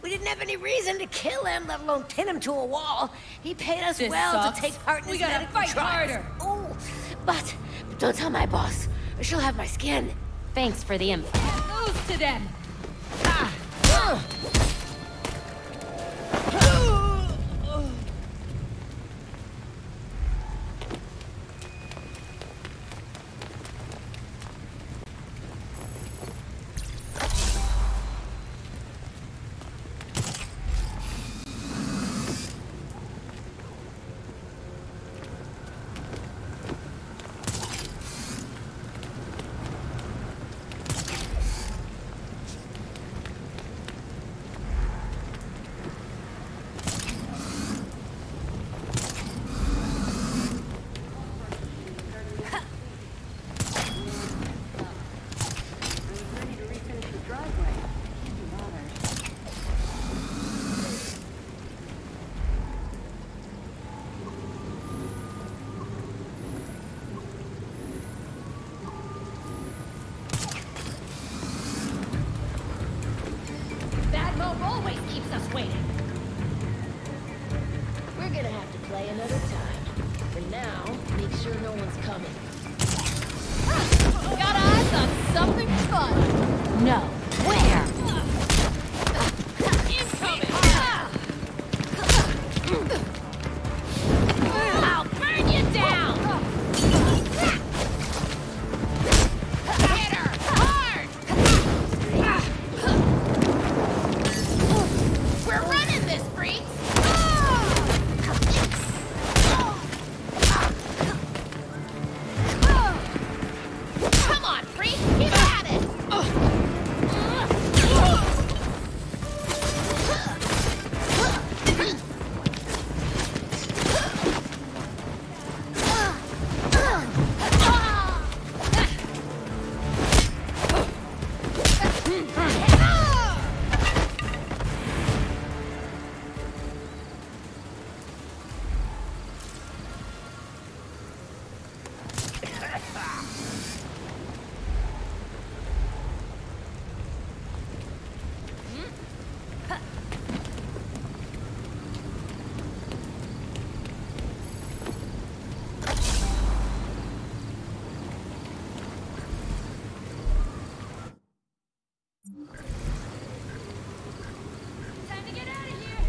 We didn't have any reason to kill him, let alone pin him to a wall. He paid us This well sucks. to take part in We his gotta medical fight trials. harder. Oh, but don't tell my boss. She'll have my skin. Thanks for the info. Lose to them! Bad Mope always keeps us waiting. We're gonna have to play another time. For now, make sure no one's coming. Got eyes on something fun! No. Where? Incoming! I'll burn you down! Hit her! Hard! We're running this, freaks! Come on, freak! Keep at it! Time to get out of here!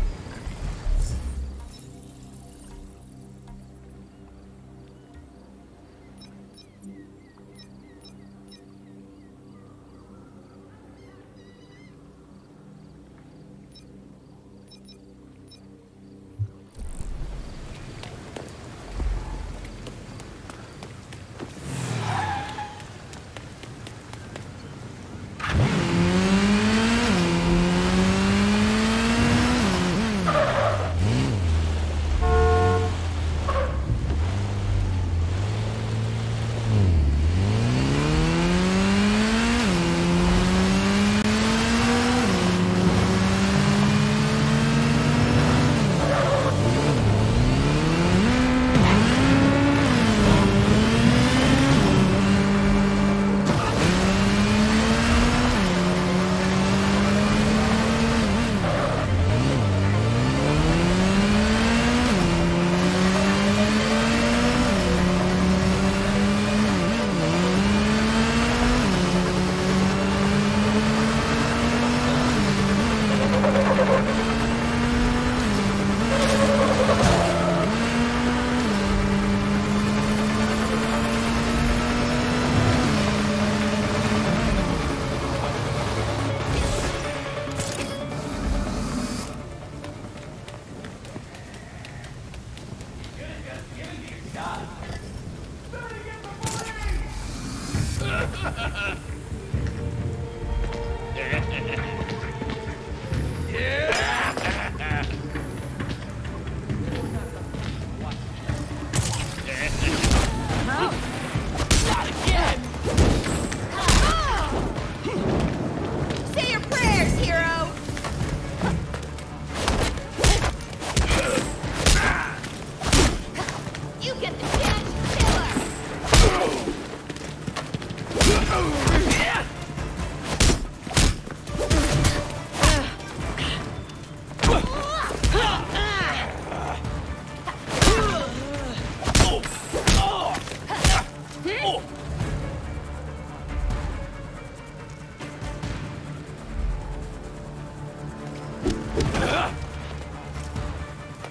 You get the chance, killer!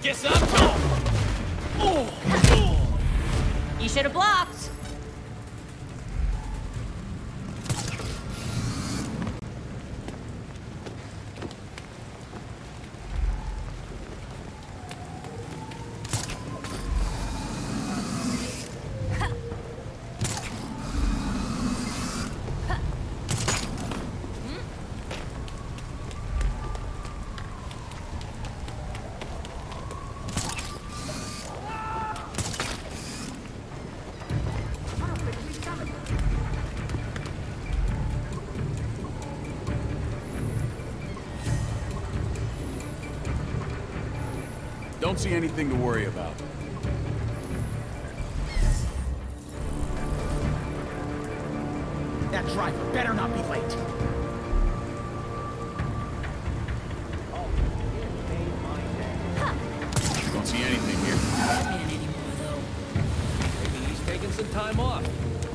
Guess I'm home! You should have blocked. Don't see anything to worry about. That driver better not be late. Don't see anything here. Can't anymore, though. Maybe he's taking some time off.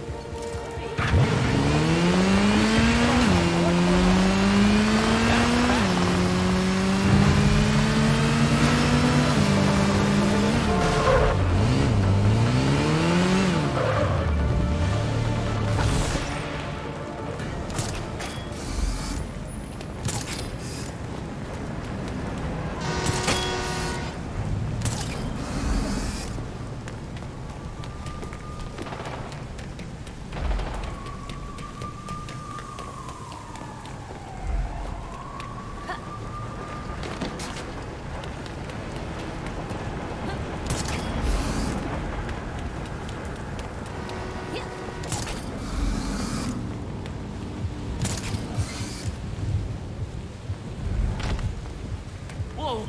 Whoa!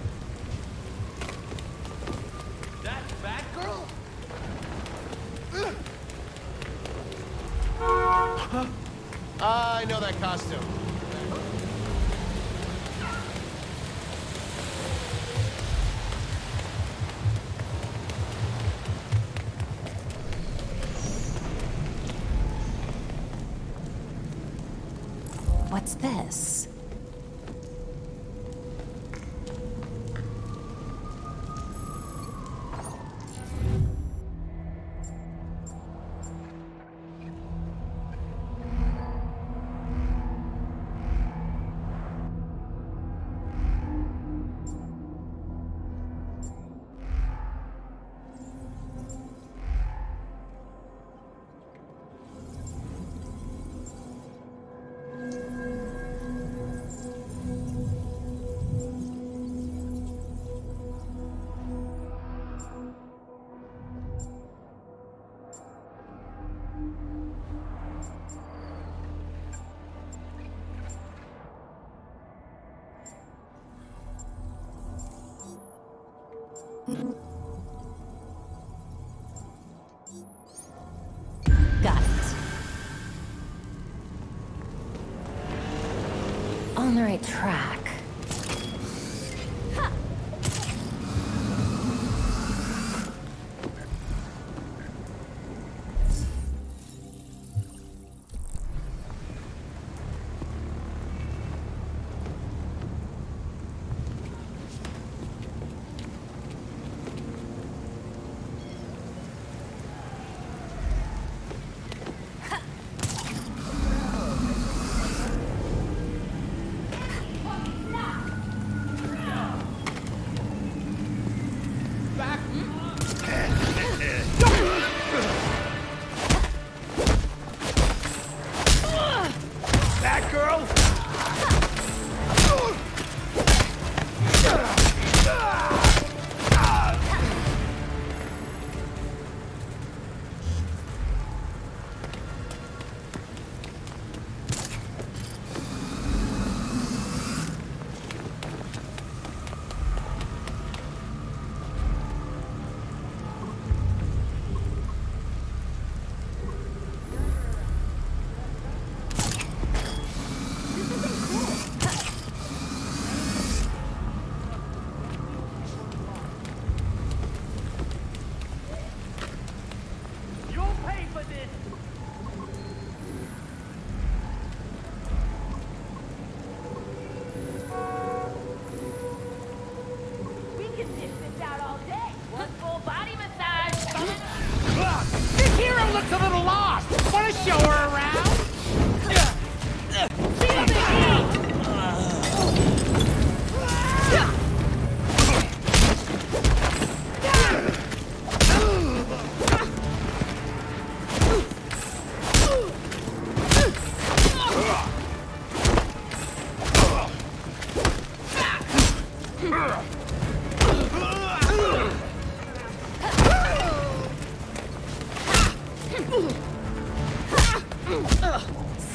That Batgirl? I know that costume. What's this? Got it. On the right track.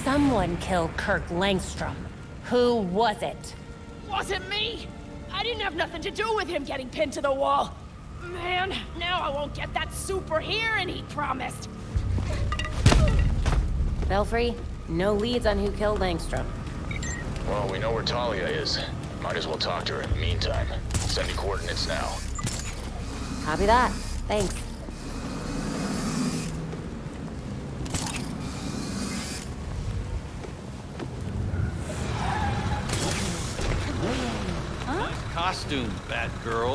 Someone killed Kirk Langstrom. Who was it? Wasn't me! I didn't have nothing to do with him getting pinned to the wall. Man, now I won't get that super hearing he promised. Belfry, no leads on who killed Langstrom. Well, we know where Talia is. Might as well talk to her in the meantime. Sending coordinates now. Copy that. Thanks. Nice costume, Batgirl.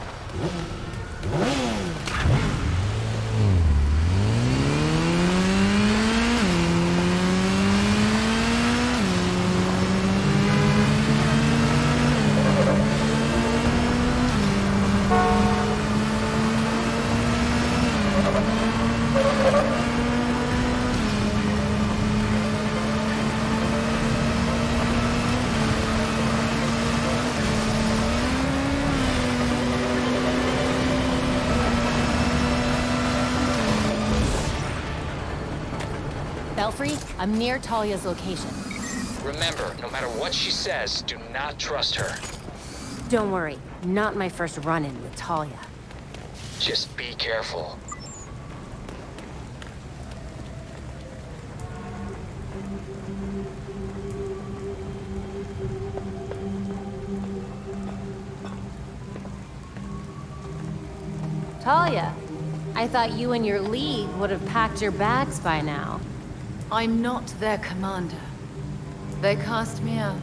Belfry, I'm near Talia's location. Remember, no matter what she says, do not trust her. Don't worry, not my first run-in with Talia. Just be careful. Talia, I thought you and your league would have packed your bags by now. I'm not their commander. They cast me out.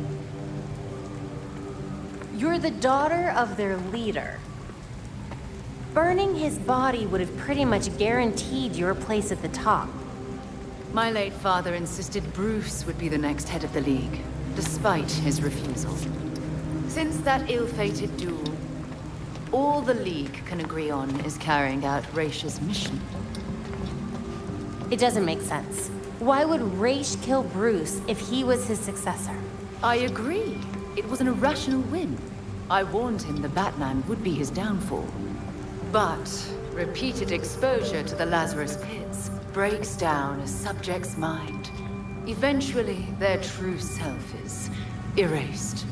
You're the daughter of their leader. Burning his body would have pretty much guaranteed your place at the top. My late father insisted Bruce would be the next head of the League, despite his refusal. Since that ill-fated duel, all the League can agree on is carrying out Raish's mission. It doesn't make sense. Why would Raish kill Bruce if he was his successor? I agree. It was an irrational whim. I warned him the Batman would be his downfall. But repeated exposure to the Lazarus Pits breaks down a subject's mind. Eventually, their true self is erased.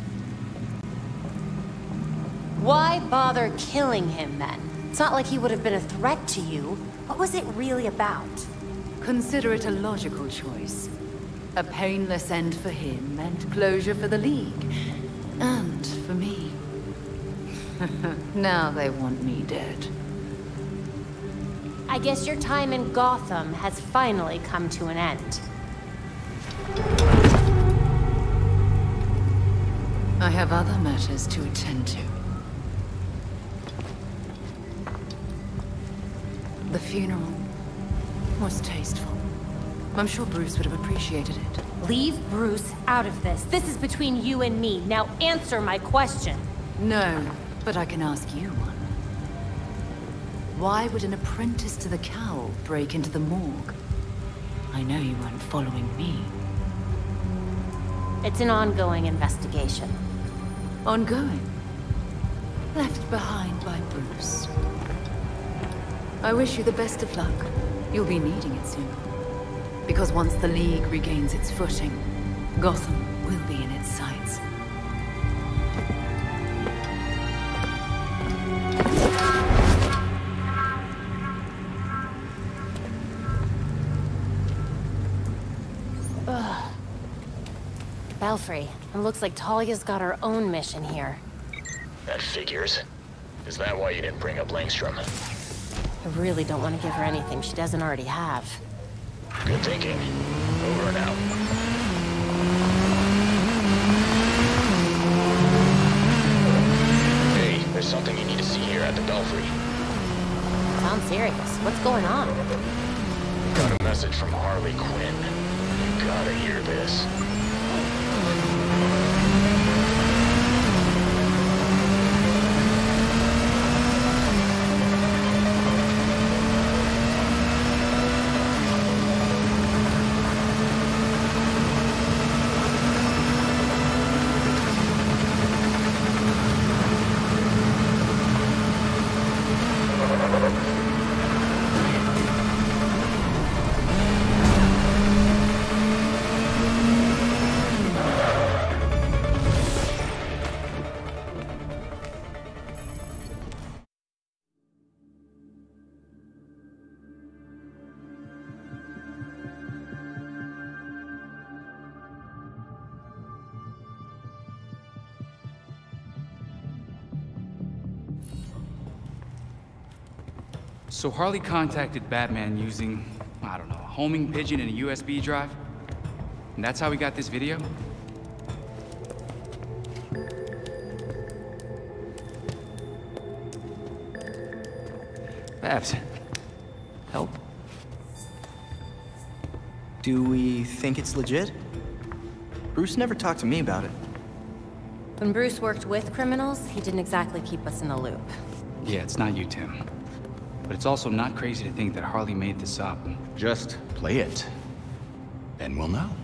Why bother killing him then? It's not like he would have been a threat to you. What was it really about? Consider it a logical choice. A painless end for him and closure for the League. And for me. Now they want me dead. I guess your time in Gotham has finally come to an end. I have other matters to attend to. The funeral was tasteful. I'm sure Bruce would have appreciated it. Leave Bruce out of this. This is between you and me. Now answer my question. No, but I can ask you one. Why would an apprentice to the Cowl break into the morgue? I know you weren't following me. It's an ongoing investigation. Ongoing? Left behind by Bruce. I wish you the best of luck. You'll be needing it soon. Because once the League regains its footing, Gotham will be in its sights. Belfry, it looks like Talia's got her own mission here. That figures. Is that why you didn't bring up Langstrom? I really don't want to give her anything she doesn't already have. Good thinking. Over and out. Hey, there's something you need to see here at the Belfry. Sounds serious. What's going on? Got a message from Harley Quinn. You gotta hear this. So Harley contacted Batman using, I don't know, a homing pigeon and a USB drive? And that's how we got this video? Babs, help? Do we think it's legit? Bruce never talked to me about it. When Bruce worked with criminals, he didn't exactly keep us in the loop. Yeah, it's not you, Tim. But it's also not crazy to think that Harley made this up. Just play it. Then we'll know.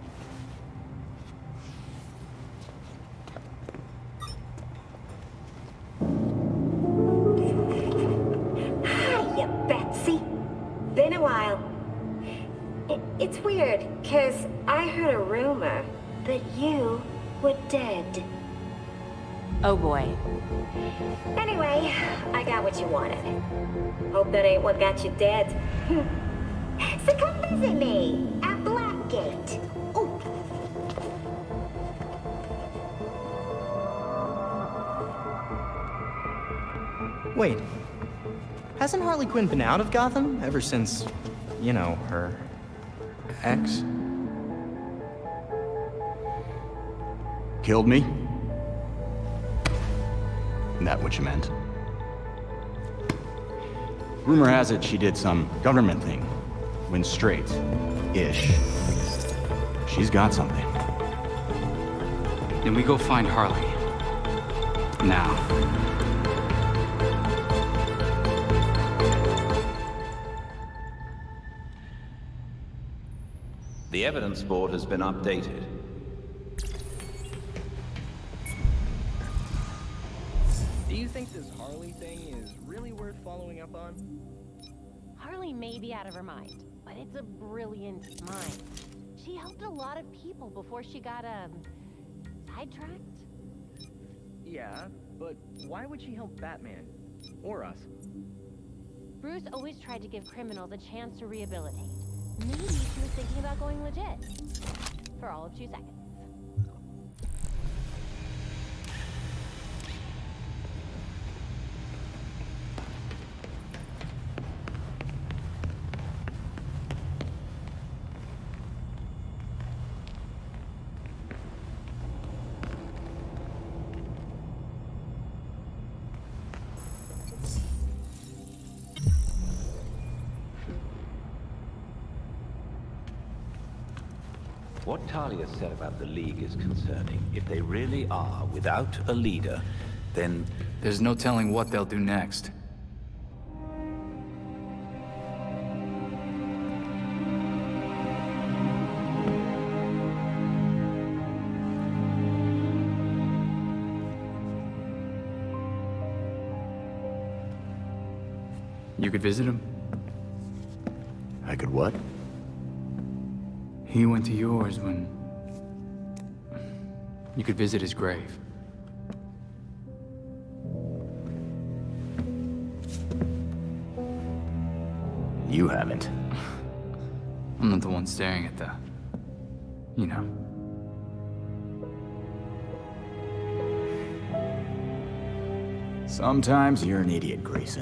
Hiya, Betsy. Been a while. It's weird, 'cause I heard a rumor that you were dead. Oh boy. Anyway, I got what you wanted. Hope that ain't what got you dead. So come visit me at Blackgate. Ooh. Wait. Hasn't Harley Quinn been out of Gotham ever since, you know, her ex? Killed me? That what you meant? Rumor has it she did some government thing. Went straight-ish. She's got something. Then we go find Harley. Now. The evidence board has been updated. Do you think this Harley thing is really worth following up on? Harley may be out of her mind, but it's a brilliant mind. She helped a lot of people before she got, sidetracked? Yeah, but why would she help Batman? Or us? Bruce always tried to give criminals a chance to rehabilitate. Maybe she was thinking about going legit. For all of 2 seconds. What Talia said about the League is concerning. If they really are without a leader, then... There's no telling what they'll do next. You could visit him? I could what? He went to yours when... You could visit his grave. You haven't. I'm not the one staring at the... You know. Sometimes you're an idiot, Grayson.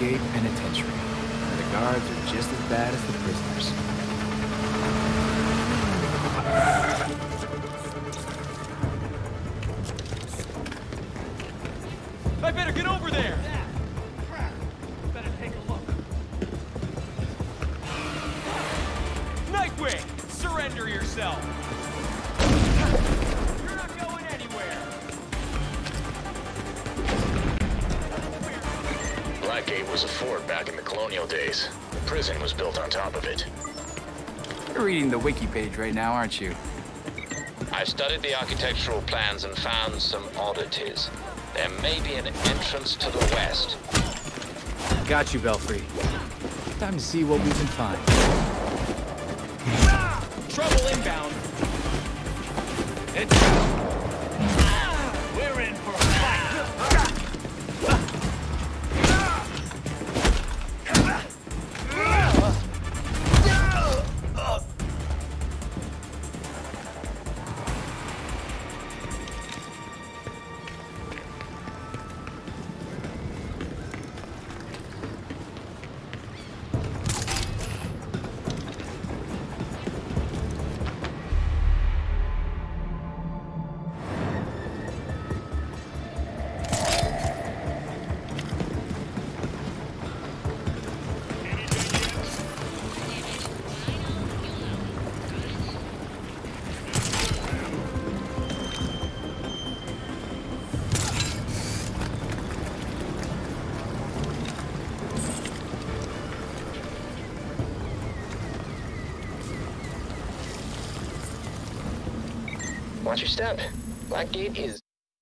Blackgate Penitentiary, where the guards are just as bad as the prisoners. I better get over there! Crap. Better take a look. Nightwing! Surrender yourself! You're not going anywhere! Blackgate was a fort back in the colonial days. The prison was built on top of it. You're reading the wiki page right now, aren't you? I've studied the architectural plans and found some oddities. There may be an entrance to the west. Got you, Belfry. Time to see what we can find. Trouble inbound! We're in for a fight. Watch your step. Blackgate is...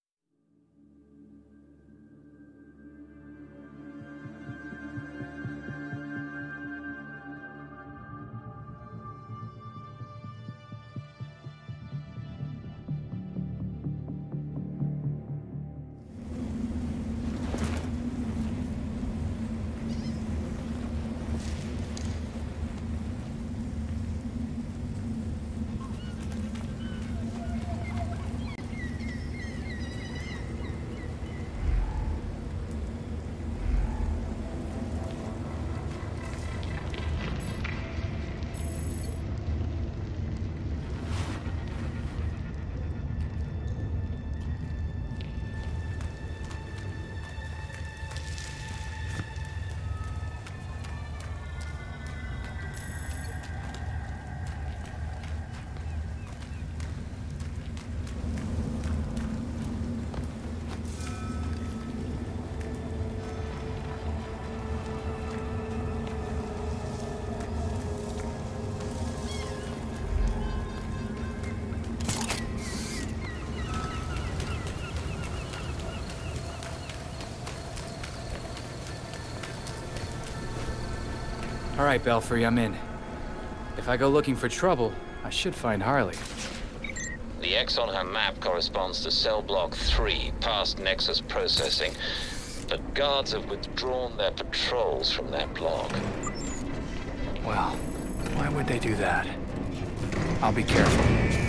All right, Belfry, I'm in. If I go looking for trouble, I should find Harley. The X on her map corresponds to cell block 3, past Nexus processing, but guards have withdrawn their patrols from that block. Well, why would they do that? I'll be careful.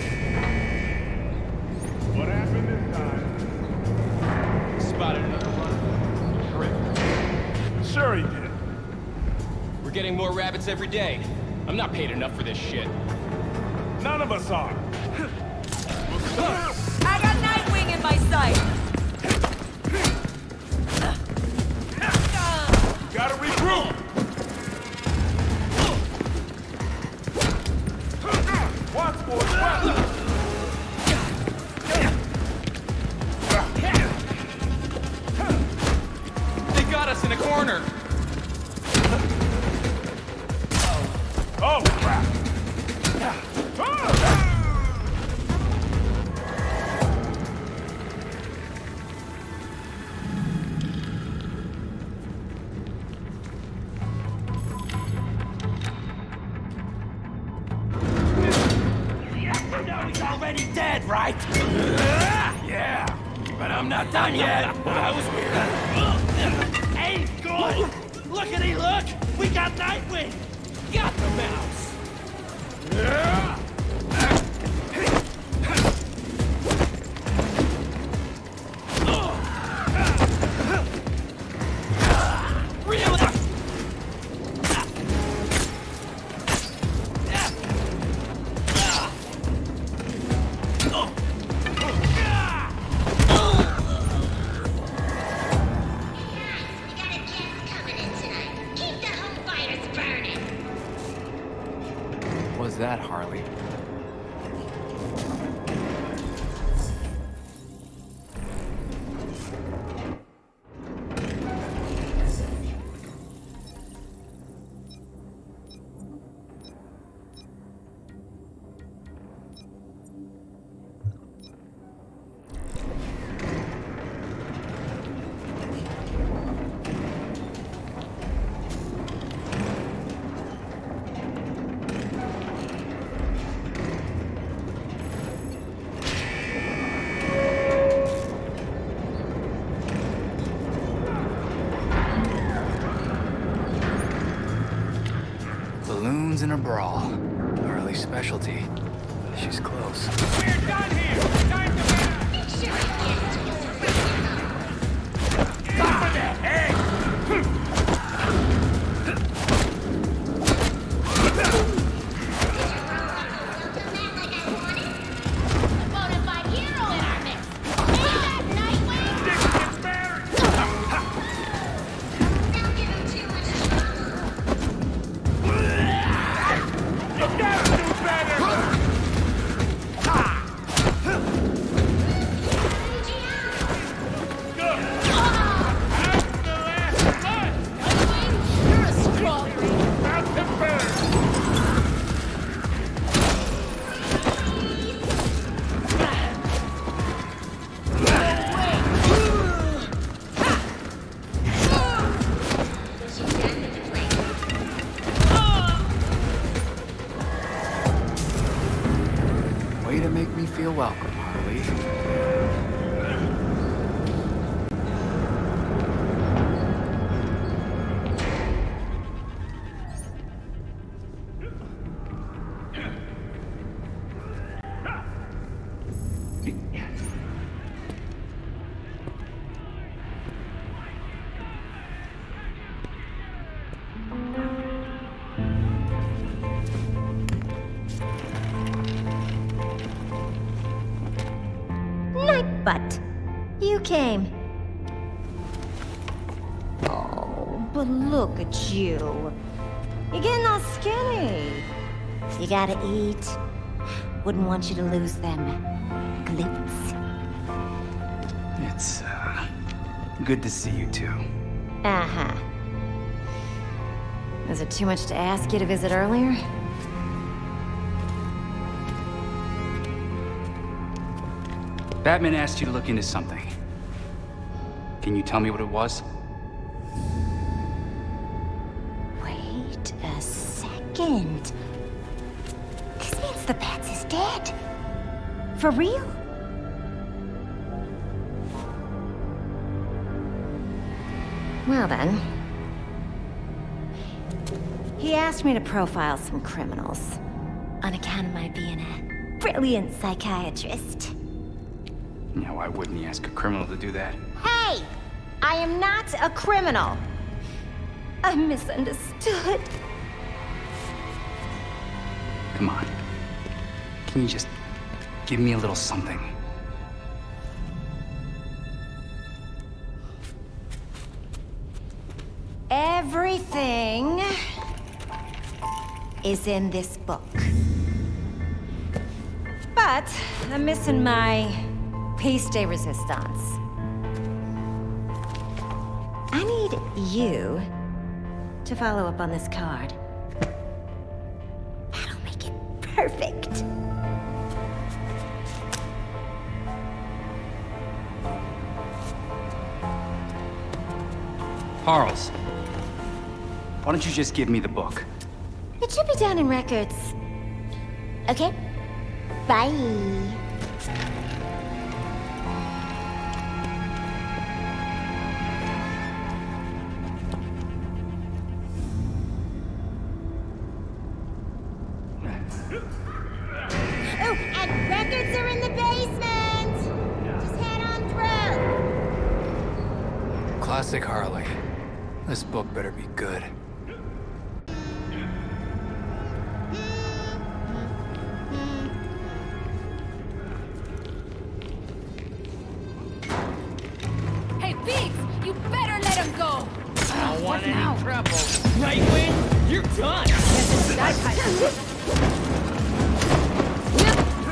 What happened this time? Spotted another one. Terrific. Sure he did. We're getting more rabbits every day. I'm not paid enough for this shit. None of us are. I got Nightwing in my sight. Gotta regroup. Watch, boys, watch. They got us in a corner. Oh, crap. You know he's already dead, right? Yeah, but I'm not done yet. That was weird. Hey, good. Lookity look! We got Nightwing! Got the mouse! Really? that, Harley. Balloons in a brawl. Harley's specialty. She's close. We're done here! Time to back! Stop with that! Hey! Way to make me feel welcome, Harley. But you came. Oh, but look at you. You're getting all skinny. You gotta eat. Wouldn't want you to lose them glutes. It's, good to see you too. Uh-huh. Is it too much to ask you to visit earlier? Batman asked you to look into something. Can you tell me what it was? Wait a second. This means the Bats is dead. For real? Well then. He asked me to profile some criminals. On account of my being a brilliant psychiatrist. Yeah, why wouldn't he ask a criminal to do that? Hey! I am not a criminal. I'm misunderstood. Come on. Can you just give me a little something? Everything is in this book. But I'm missing my piece de resistance. I need you to follow up on this card. That'll make it perfect. Charles, why don't you just give me the book? It should be down in records. Okay? Bye. Oh, and records are in the basement! Just head on through! Classic Harley. This book better be good. Hey, Biggs! You better let him go! I don't want any now? trouble. Nightwing, you're done! Yes, it's that kind of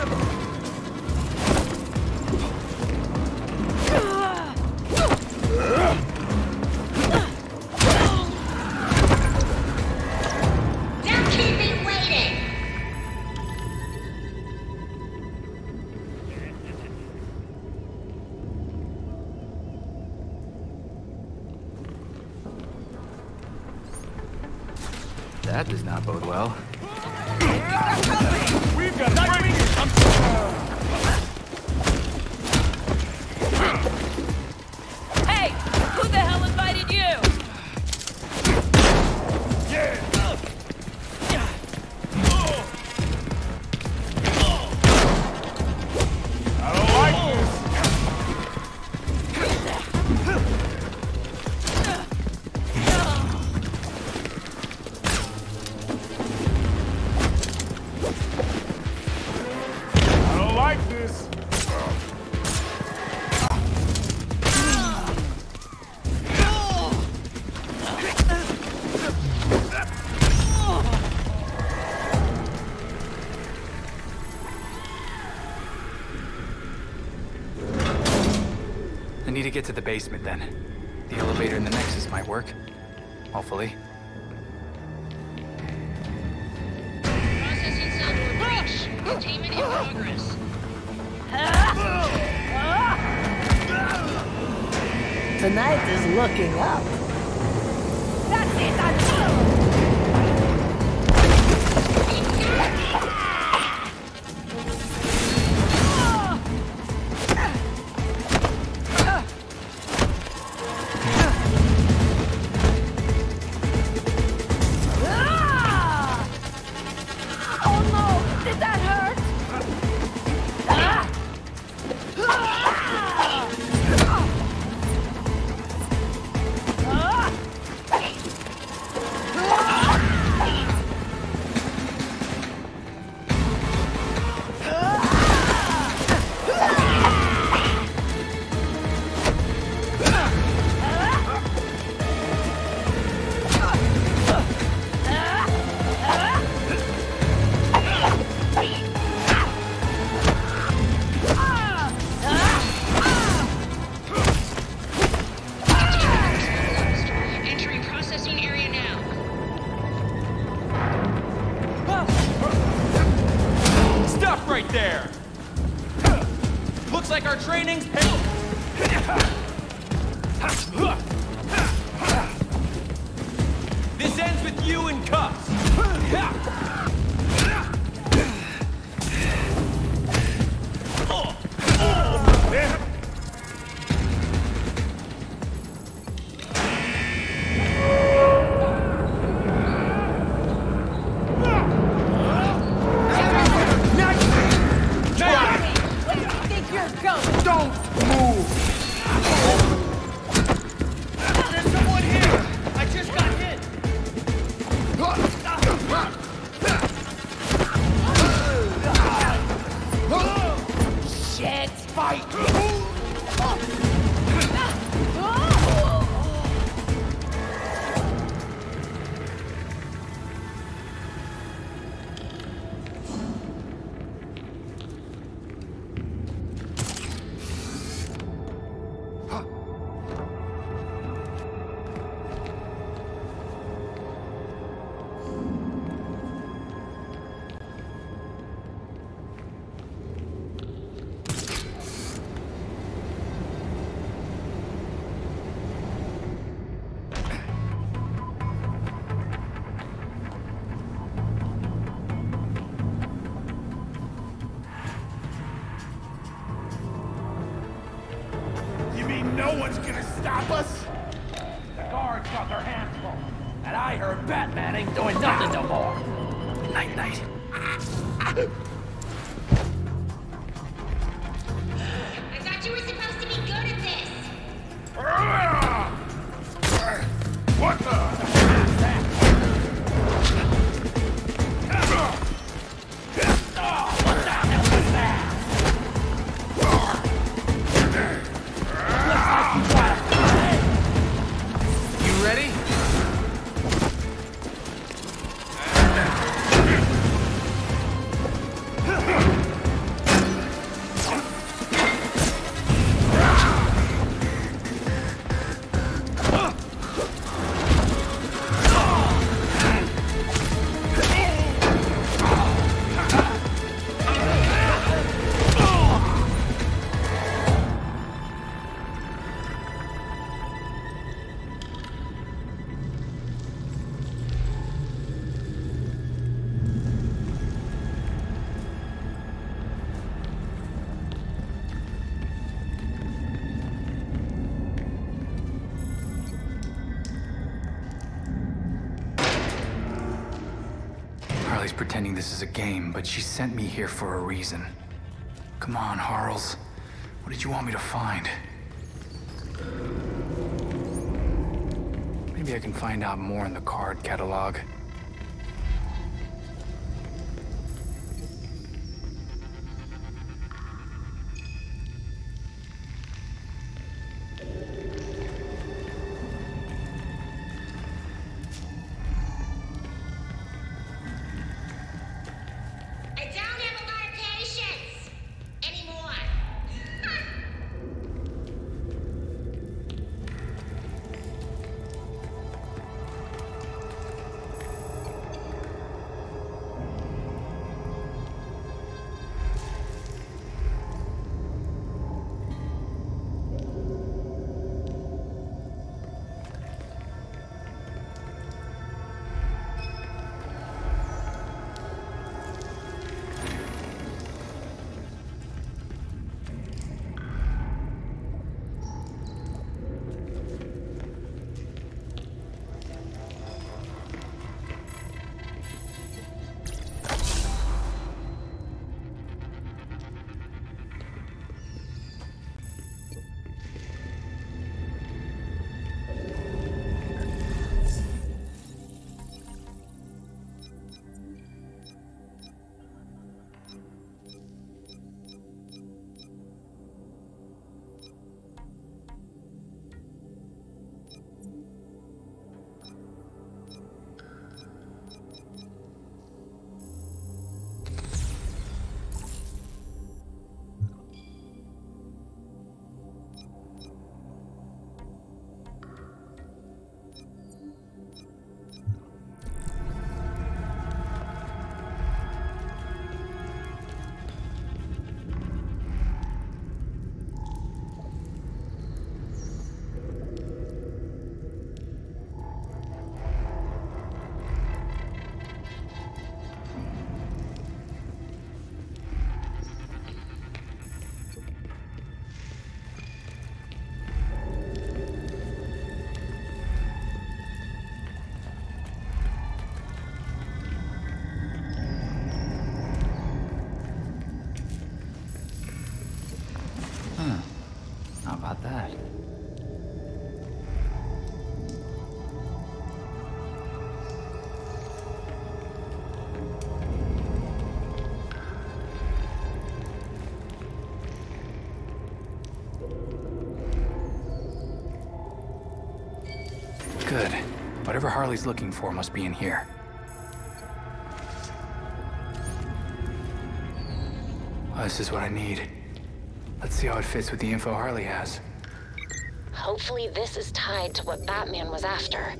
That does not bode well. We've got to bring it! Hey! Who the hell invited you? Yeah! I don't like this! I don't like this! I need to get to the basement then. The elevator in the Nexus might work. Hopefully. Processing cell door breach. Containment in progress. Tonight is looking up. That's it, oh no! Did that hurt? Entering processing area now. Stuff right there! Looks like our training's paid. This ends with you in cuffs. Where do you think you're going? Don't move! There's someone here! I just got hit! Shit! Fight! You mean no one's gonna stop us? The guards got their hands full. And I heard Batman ain't doing nothing no more. Night, night. I thought you were supposed to be good at this. What the? You ready? Harley's pretending this is a game, but she sent me here for a reason. Come on, Harles. What did you want me to find? Maybe I can find out more in the card catalog. How about that? Good. Whatever Harley's looking for must be in here. Oh, this is what I need. Let's see how it fits with the info Harley has. Hopefully this is tied to what Batman was after.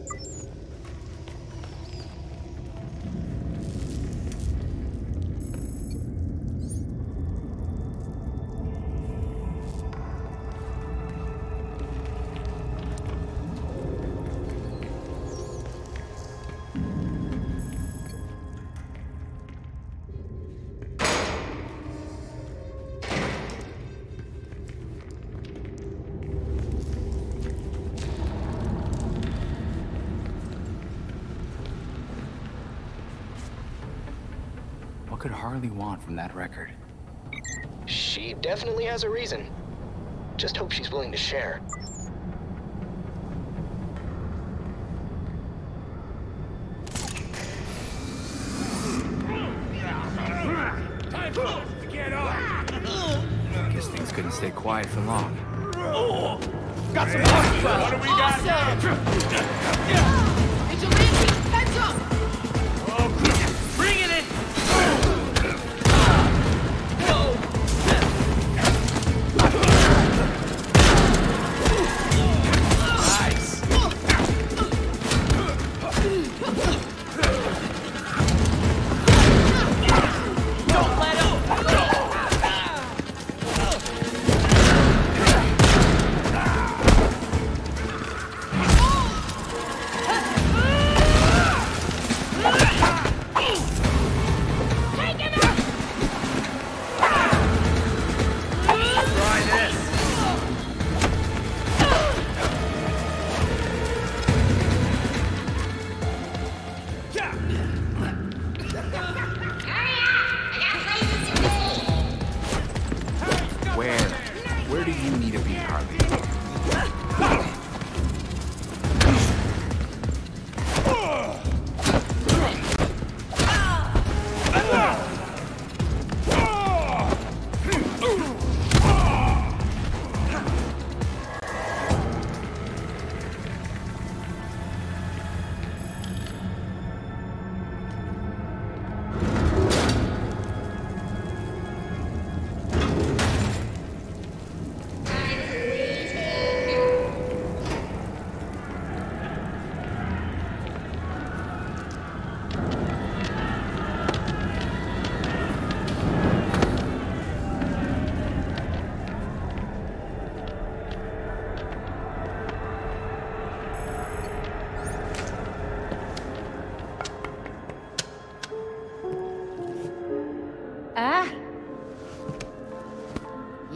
What could Harley want from that record? She definitely has a reason. Just hope she's willing to share. Time for us to get up! Guess things couldn't stay quiet for long. Got some more! What do we got? Vigilante, heads up! Bring it in! Huh?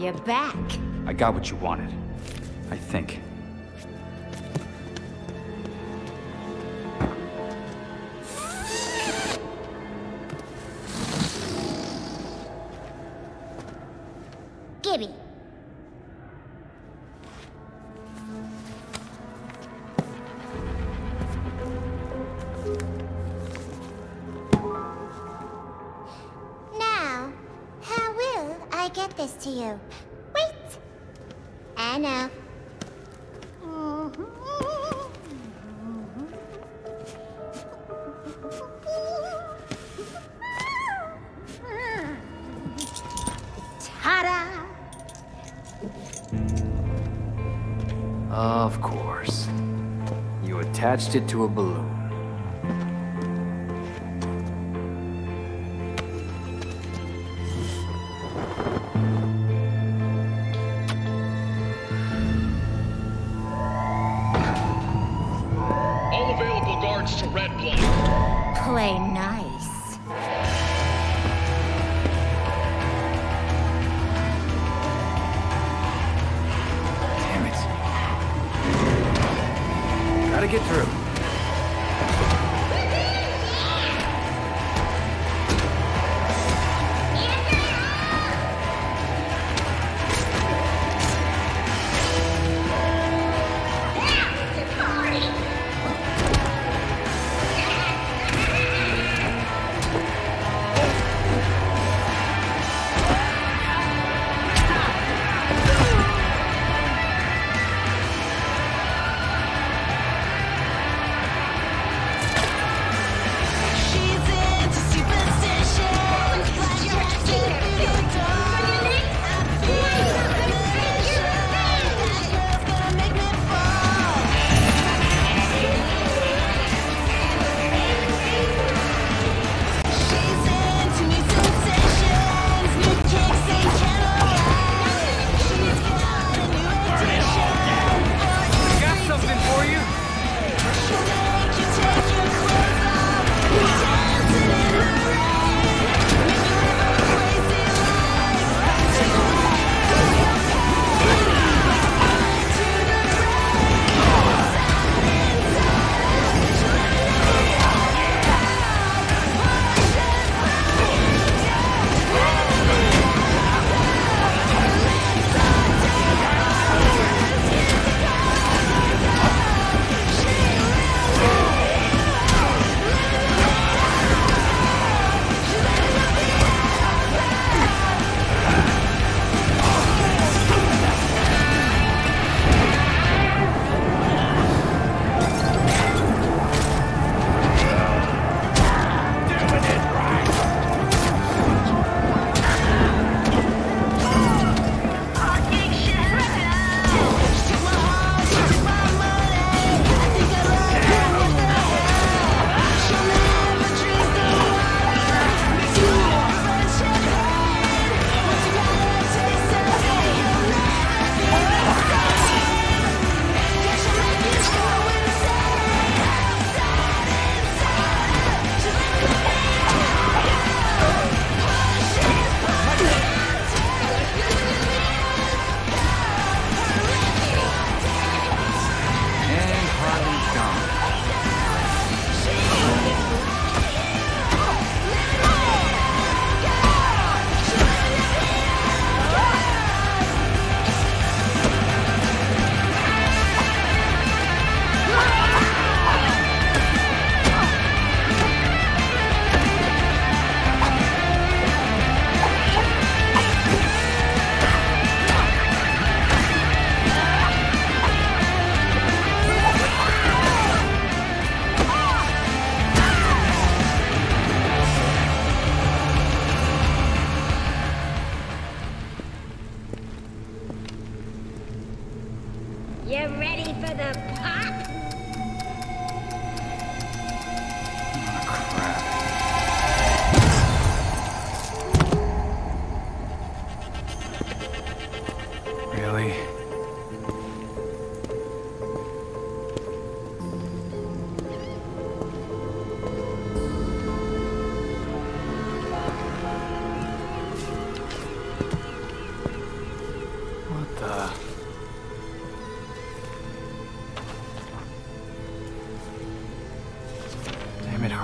you're back. I got what you wanted. I think. Gibby. Now, how will I get this to you? Wait! I know. Ta-da! Of course. You attached it to a balloon. All available guards to Red Block. Play nice. Gotta get through.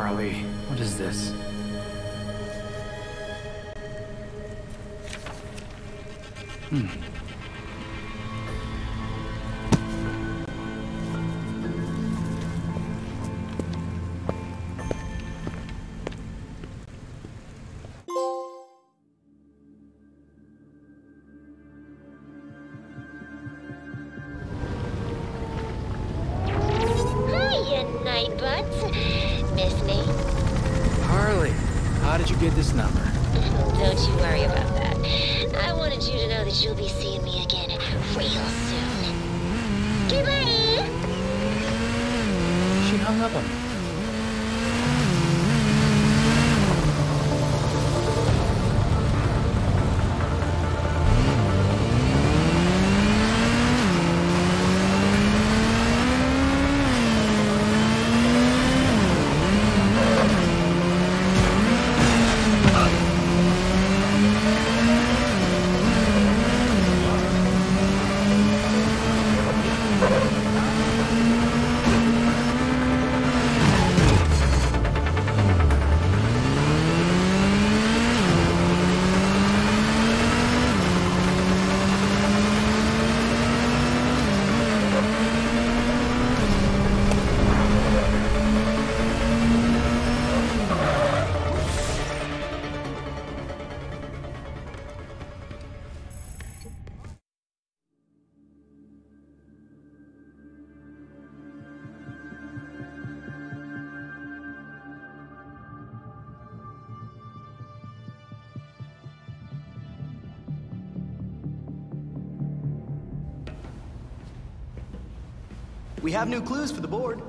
Harley. What is this? Hiya, Nightbutts. Miss me? Harley, how did you get this number? Don't you worry about that. I wanted you to know that you'll be seeing me again real soon. Goodbye! She hung up on me. We have new clues for the board.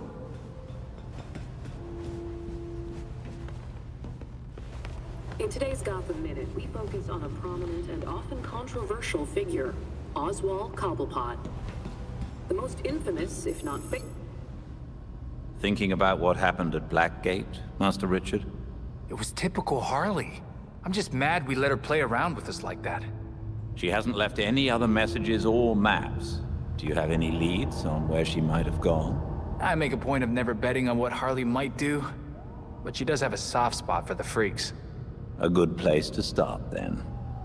In today's Gotham Minute, we focus on a prominent and often controversial figure, Oswald Cobblepot. The most infamous, if not Thinking about what happened at Blackgate, Master Richard? It was typical Harley. I'm just mad we let her play around with us like that. She hasn't left any other messages or maps. Do you have any leads on where she might have gone? I make a point of never betting on what Harley might do, but she does have a soft spot for the freaks. A good place to start, then.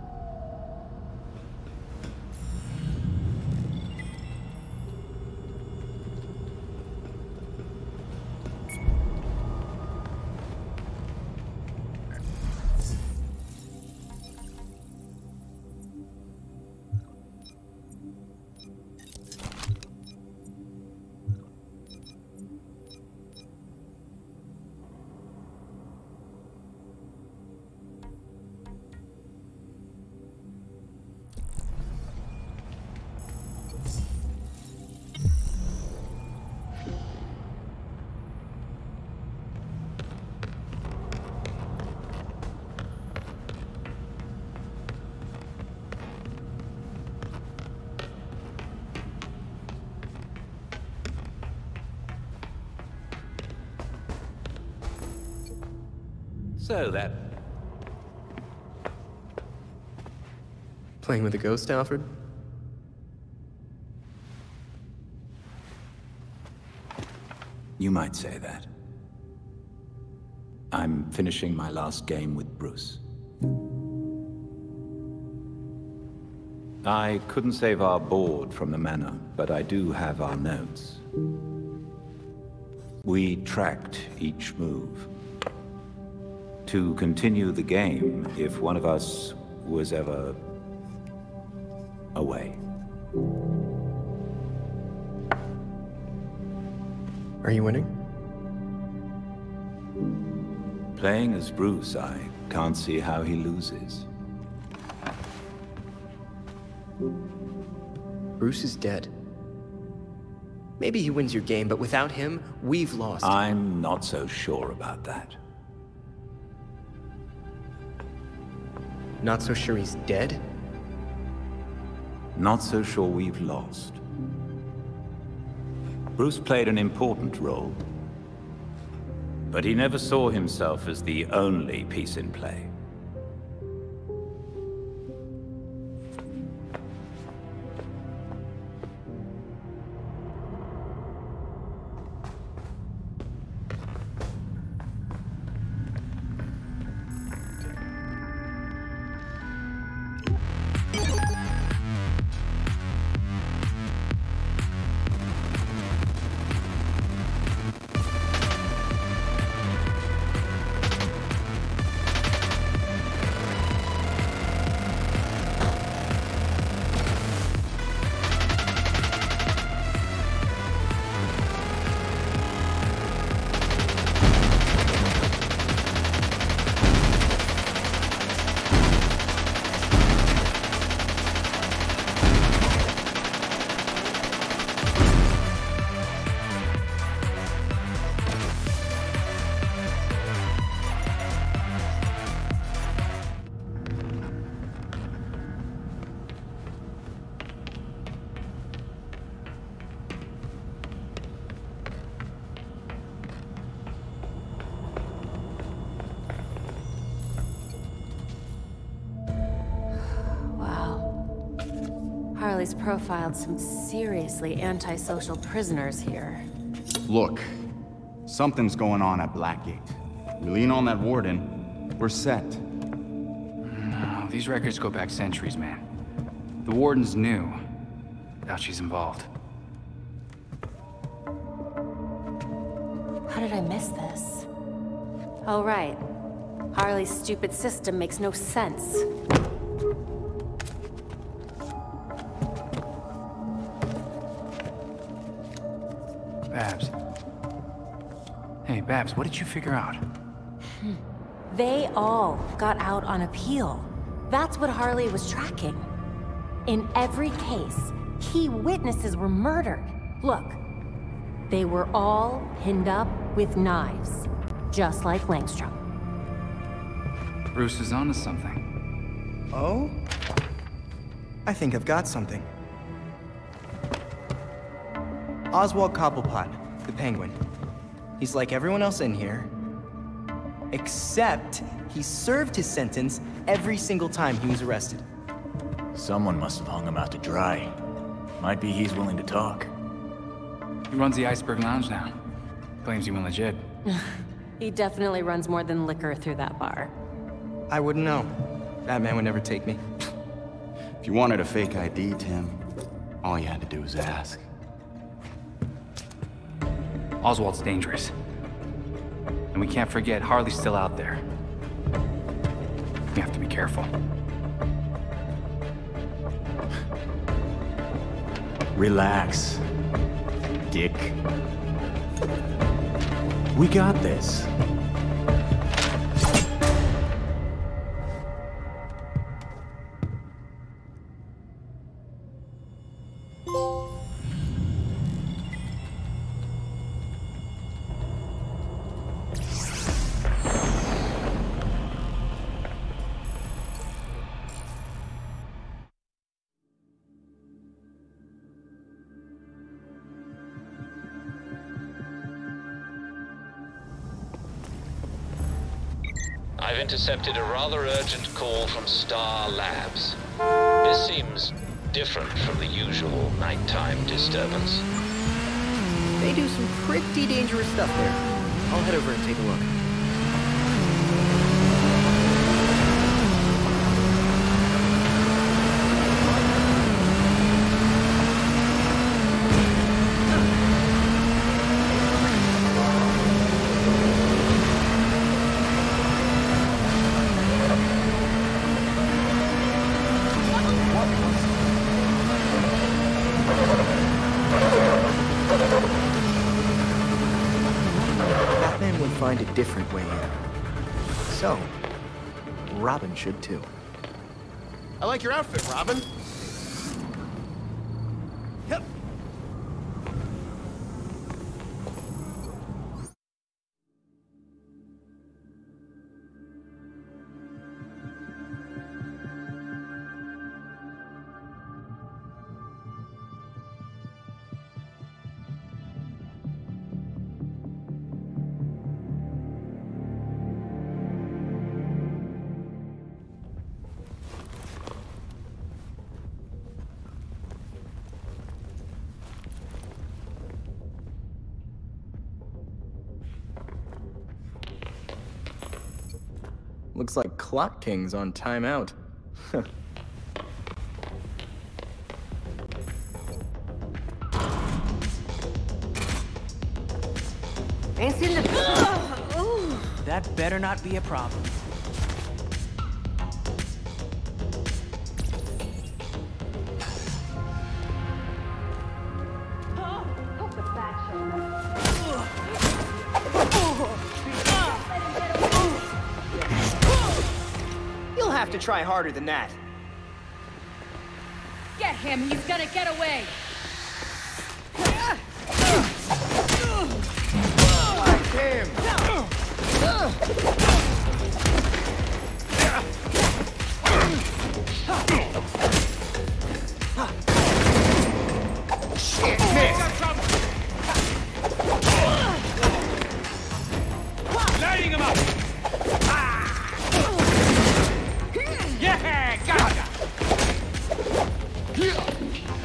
So that... Playing with a ghost, Alfred? You might say that. I'm finishing my last game with Bruce. I couldn't save our board from the manor, but I do have our notes. We tracked each move. To continue the game if one of us was ever away. Are you winning? Playing as Bruce, I can't see how he loses. Bruce is dead. Maybe he wins your game, but without him, we've lost. I'm not so sure about that. Not so sure he's dead? Not so sure we've lost. Bruce played an important role, but he never saw himself as the only piece in play. Harley's profiled some seriously antisocial prisoners here. Look, something's going on at Blackgate. We lean on that warden, we're set. No, these records go back centuries, man. The warden's new. Doubt she's involved. How did I miss this? Oh, right. Harley's stupid system makes no sense. Babs. Hey, Babs, what did you figure out? They all got out on appeal. That's what Harley was tracking. In every case, key witnesses were murdered. Look, they were all pinned up with knives, just like Langstrom. Bruce is onto something. Oh? I think I've got something. Oswald Cobblepot, the Penguin. He's like everyone else in here, except he served his sentence every single time he was arrested. Someone must have hung him out to dry. Might be he's willing to talk. He runs the Iceberg Lounge now. Claims he went legit. He definitely runs more than liquor through that bar. I wouldn't know. That man would never take me. If you wanted a fake ID, Tim, all you had to do was ask. Oswald's dangerous. And we can't forget Harley's still out there. We have to be careful. Relax, Dick. We got this. I've intercepted a rather urgent call from Star Labs. This seems different from the usual nighttime disturbance. They do some pretty dangerous stuff there. I'll head over and take a look. Find a different way in. So, Robin should too. I like your outfit, Robin. Yep. Looks like Clock King's on timeout. Ain't seen the... That better not be a problem. You'll have to try harder than that. Get him! He's gonna get away! Like him! Shit, miss! Lighting him up! Yeah, gotcha!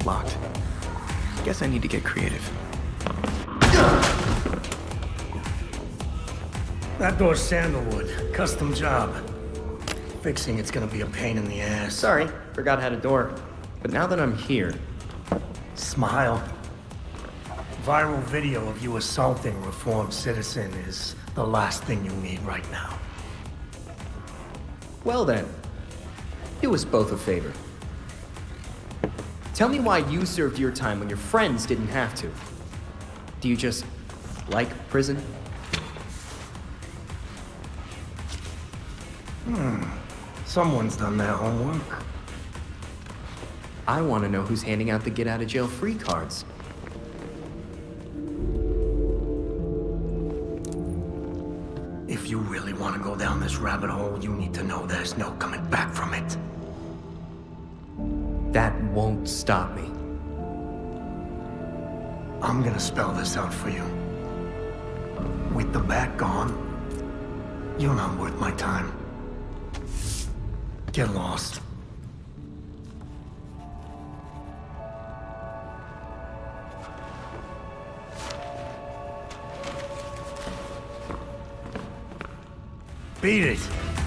locked. Guess I need to get creative. That door's sandalwood. Custom job. Fixing it's gonna be a pain in the ass. Sorry, forgot how to door. But now that I'm here... Smile. Viral video of you assaulting a reformed citizen is the last thing you need right now. Well then, do us both a favor. Tell me why you served your time when your friends didn't have to. Do you just like prison? Someone's done their homework. I want to know who's handing out the get-out-of-jail-free cards. If you really want to go down this rabbit hole, you need to know there's no coming back from it. That won't stop me. I'm gonna spell this out for you. With the bat gone, you're not worth my time. Get lost. Beat it!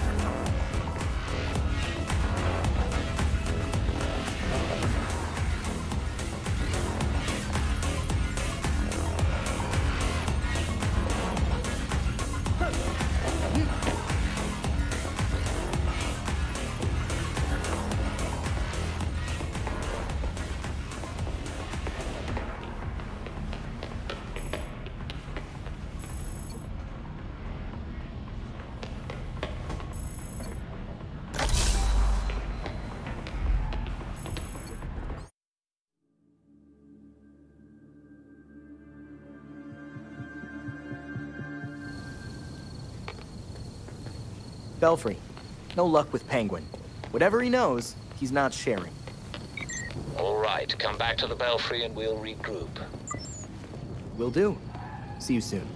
Belfry, no luck with Penguin. Whatever he knows, he's not sharing. All right, come back to the Belfry and we'll regroup. Will do. See you soon.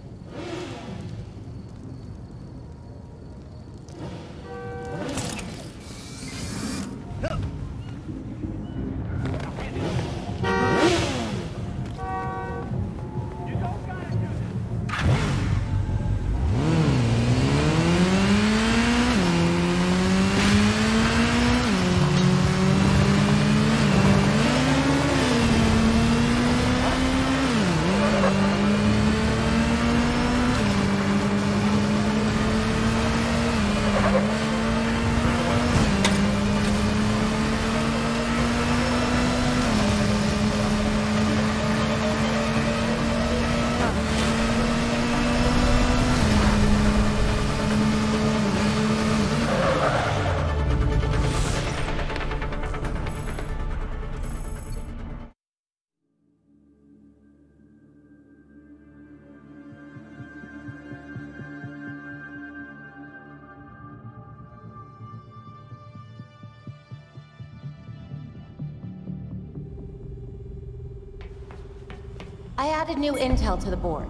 I added new intel to the board.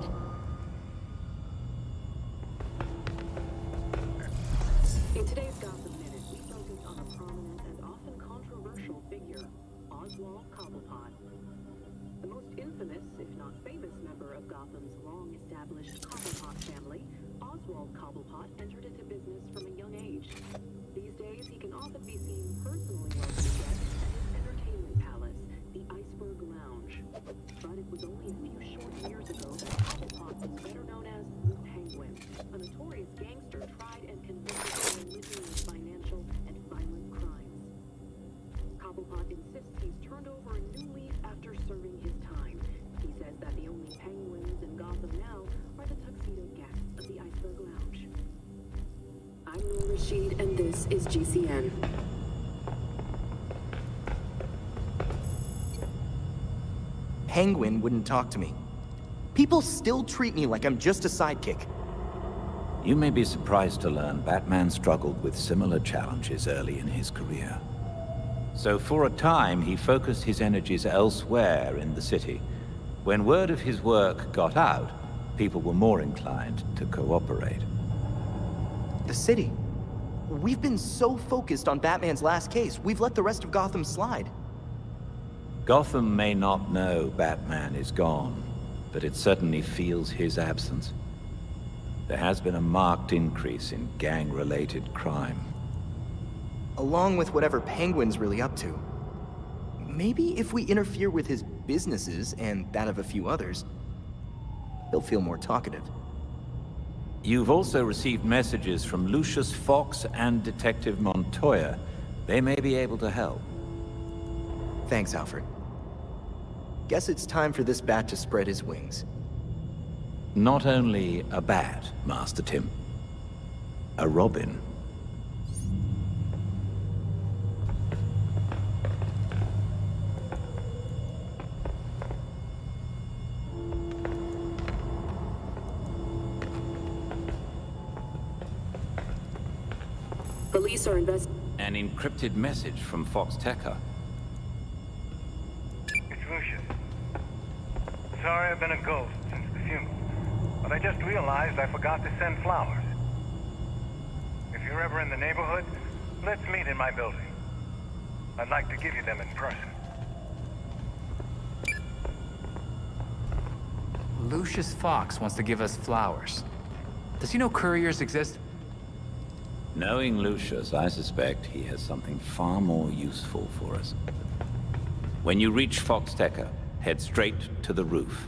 In today's Gotham Minute, we focus on a prominent and often controversial figure, Oswald Cobblepot. The most infamous, if not famous, member of Gotham's long-established Cobblepot family, Oswald Cobblepot entered into business from a young age. These days, he can often be seen personally welcoming guests at his entertainment palace, the Iceberg Lounge. But it was only a few short years ago that Cobblepot was better known as the Penguin, a notorious gangster tried and convicted for a litany of financial and violent crimes. Cobblepot insists he's turned over a new leaf after serving his time. He says that the only penguins in Gotham now are the tuxedo guests of the Iceberg Lounge. I'm Noor Rashid, and this is GCN. Penguin wouldn't talk to me. People still treat me like I'm just a sidekick. You may be surprised to learn Batman struggled with similar challenges early in his career. So for a time, he focused his energies elsewhere in the city. When word of his work got out, people were more inclined to cooperate. The city? We've been so focused on Batman's last case, we've let the rest of Gotham slide. Gotham may not know Batman is gone, but it certainly feels his absence. There has been a marked increase in gang-related crime. Along with whatever Penguin's really up to. Maybe if we interfere with his businesses and that of a few others, he'll feel more talkative. You've also received messages from Lucius Fox and Detective Montoya. They may be able to help. Thanks, Alfred. Guess it's time for this bat to spread his wings. Not only a bat, Master Tim. A robin. Police are investigating. An encrypted message from Fox Tekka. It's Lucius. Sorry I've been a ghost since the funeral, but I just realized I forgot to send flowers. If you're ever in the neighborhood, let's meet in my building. I'd like to give you them in person. Lucius Fox wants to give us flowers. Does he know couriers exist? Knowing Lucius, I suspect he has something far more useful for us. When you reach Fox Tekka, head straight to the roof.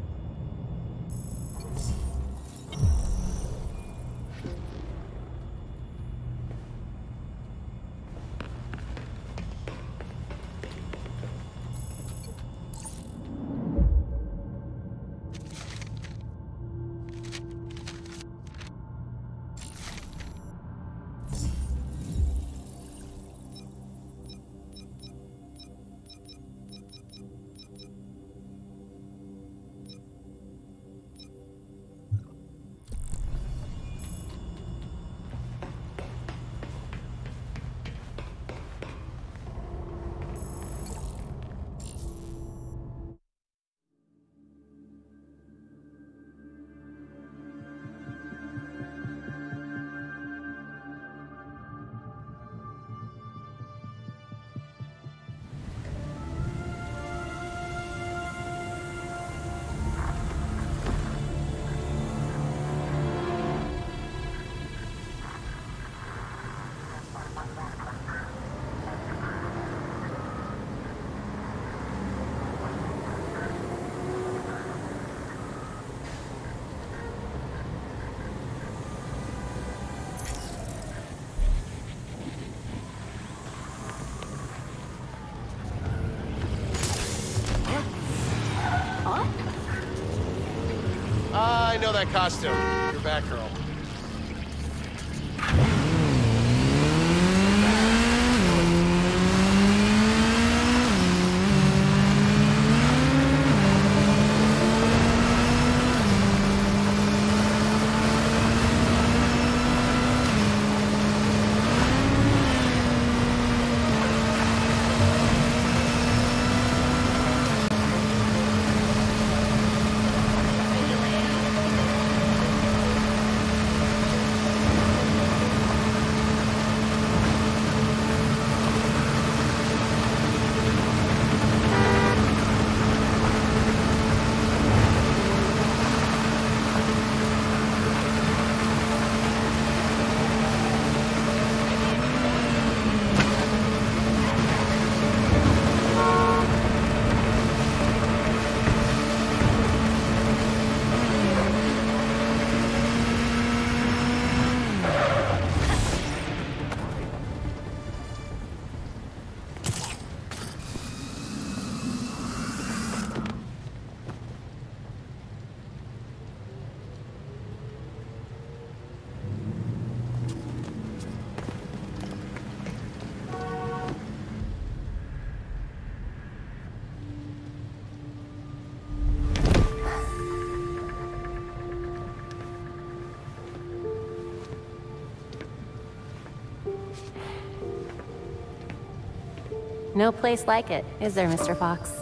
I know that costume. You're Batgirl. No place like it, is there, Mr. Fox?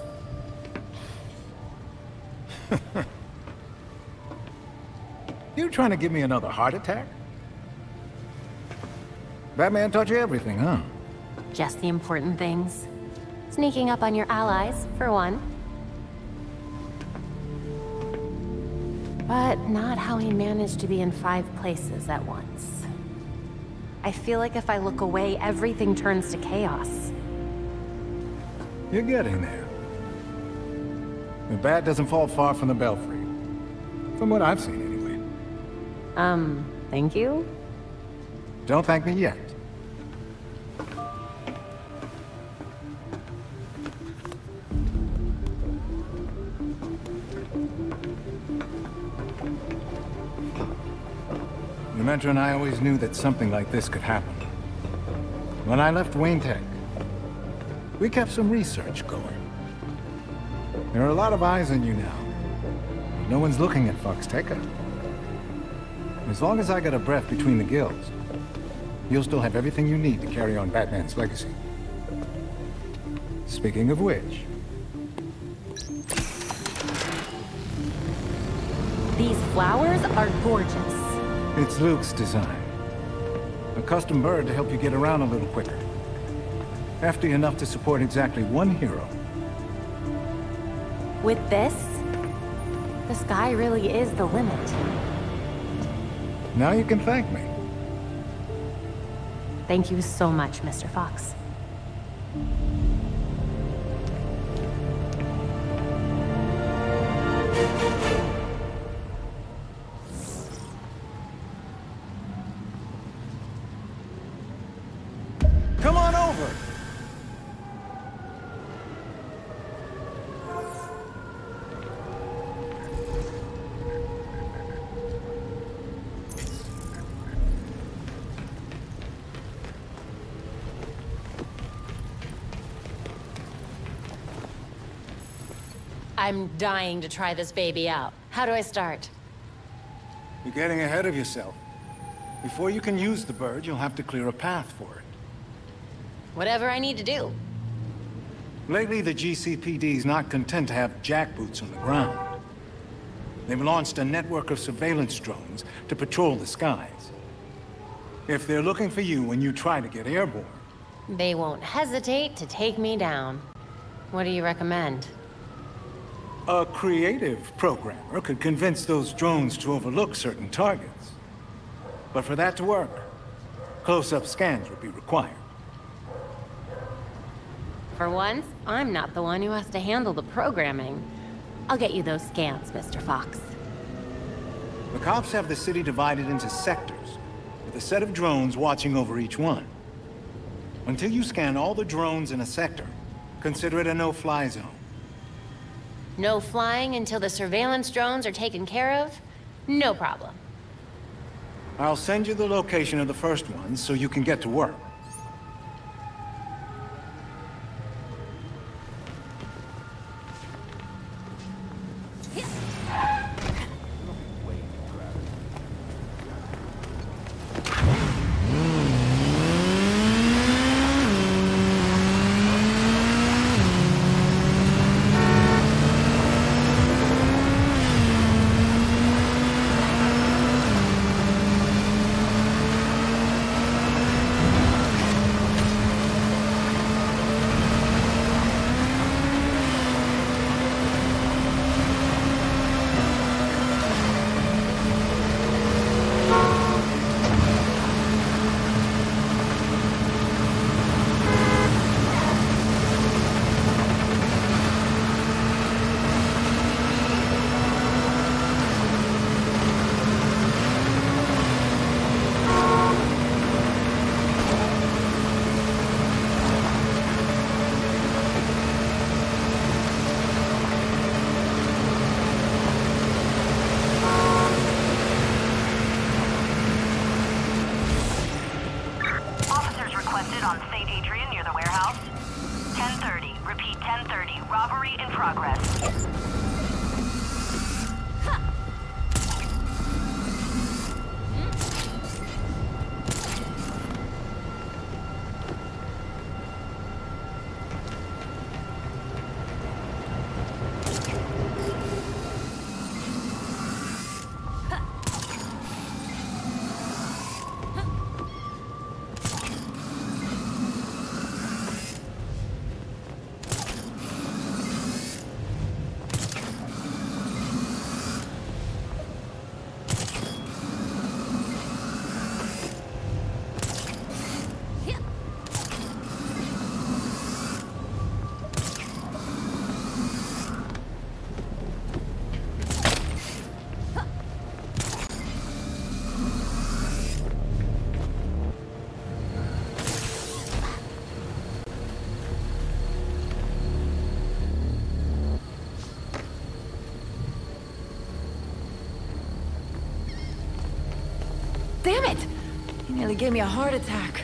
You trying to give me another heart attack? Batman taught you everything, huh? Just the important things. Sneaking up on your allies, for one. But not how he managed to be in 5 places at once. I feel like if I look away, everything turns to chaos. You're getting there. The bat doesn't fall far from the belfry. From what I've seen, anyway. Thank you? Don't thank me yet. Demetra and I always knew that something like this could happen. When I left Wayne Tech, we kept some research going. There are a lot of eyes on you now. No one's looking at Foxteca. As long as I got a breath between the guilds, you'll still have everything you need to carry on Batman's legacy. Speaking of which... These flowers are gorgeous. It's Luke's design. A custom bird to help you get around a little quicker. Hefty enough to support exactly 1 hero. With this, the sky really is the limit. Now you can thank me. Thank you so much, Mr. Fox. Come on over! I'm dying to try this baby out. How do I start? You're getting ahead of yourself. Before you can use the bird, you'll have to clear a path for it. Whatever I need to do. Lately, the GCPD's not content to have jackboots on the ground. They've launched a network of surveillance drones to patrol the skies. If they're looking for you when you try to get airborne... They won't hesitate to take me down. What do you recommend? A creative programmer could convince those drones to overlook certain targets. But for that to work, close-up scans would be required. For once, I'm not the one who has to handle the programming. I'll get you those scans, Mr. Fox. The cops have the city divided into sectors, with a set of drones watching over each one. Until you scan all the drones in a sector, consider it a no-fly zone. No flying until the surveillance drones are taken care of? No problem. I'll send you the location of the first one so you can get to work. Nearly gave me a heart attack.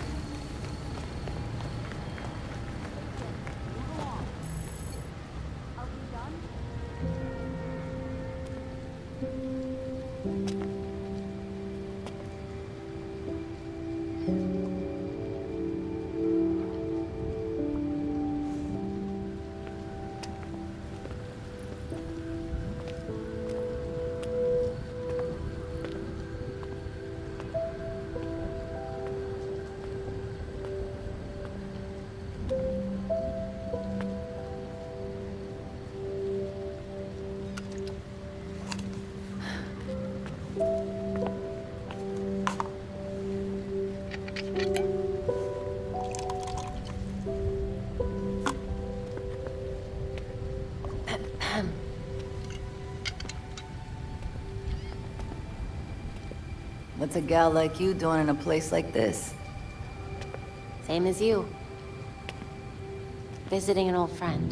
What's a gal like you doing in a place like this? Same as you. Visiting an old friend.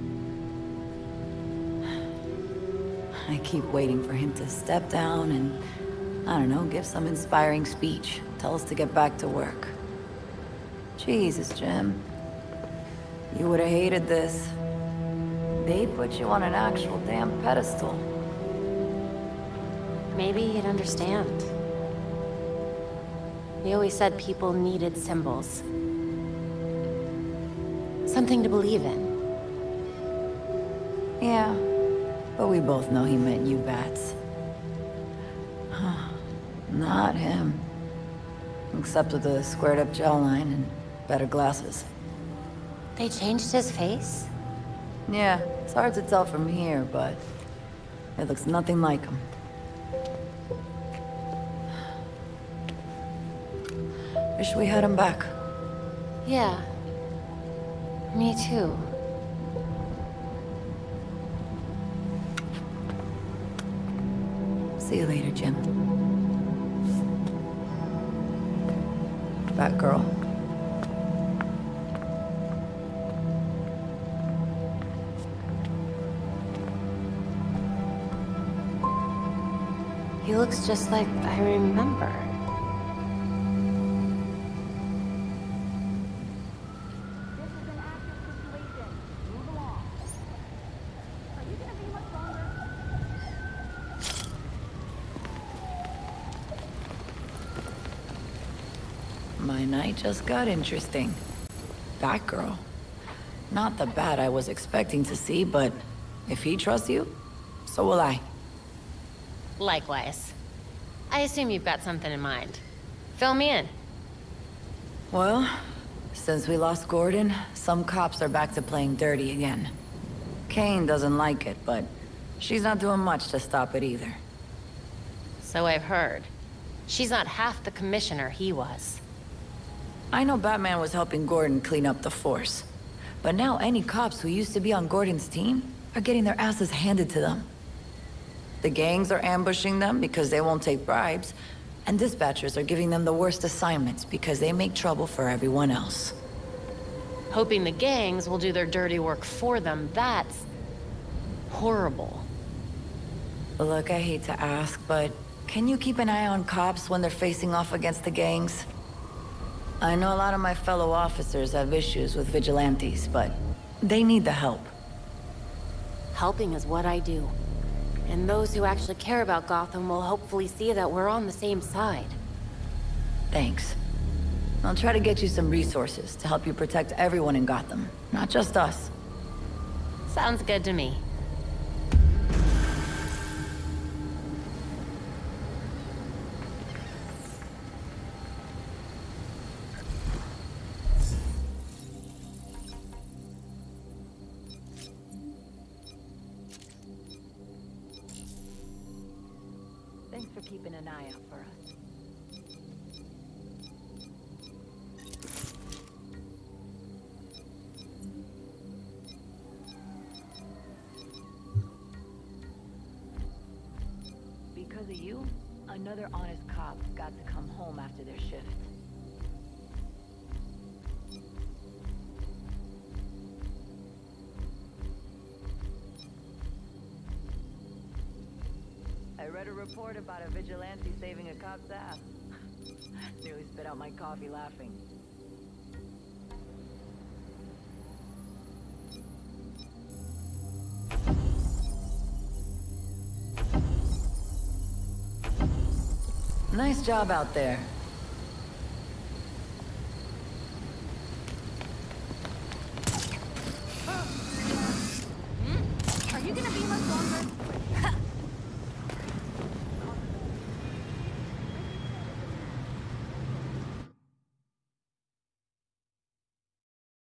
I keep waiting for him to step down and, I don't know, give some inspiring speech. Tell us to get back to work. Jesus, Jim. You would have hated this. They put you on an actual damn pedestal. Maybe he'd understand. He always said people needed symbols. Something to believe in. Yeah, but we both know he meant you bats. Not him. Except with the squared-up jawline and better glasses. They changed his face? Yeah, it's hard to tell from here, but it looks nothing like him. Wish we had him back. Yeah. Me too. See you later, Jim. Batgirl. He looks just like I remember. My night just got interesting. Batgirl. Not the Bat I was expecting to see, but if he trusts you, so will I. Likewise. I assume you've got something in mind. Fill me in. Well, since we lost Gordon, some cops are back to playing dirty again. Kane doesn't like it, but she's not doing much to stop it either. So I've heard. She's not half the commissioner he was. I know Batman was helping Gordon clean up the force. But now any cops who used to be on Gordon's team are getting their asses handed to them. The gangs are ambushing them because they won't take bribes, and dispatchers are giving them the worst assignments because they make trouble for everyone else. Hoping the gangs will do their dirty work for them, that's horrible. Look, I hate to ask, but can you keep an eye on cops when they're facing off against the gangs? I know a lot of my fellow officers have issues with vigilantes, but they need the help. Helping is what I do. And those who actually care about Gotham will hopefully see that we're on the same side. Thanks. I'll try to get you some resources to help you protect everyone in Gotham, not just us. Sounds good to me. Thanks for keeping an eye out for us. Because of you, another honest cop got to come home after their shift. I read a report about a vigilante saving a cop's ass. Nearly spit out my coffee laughing. Nice job out there.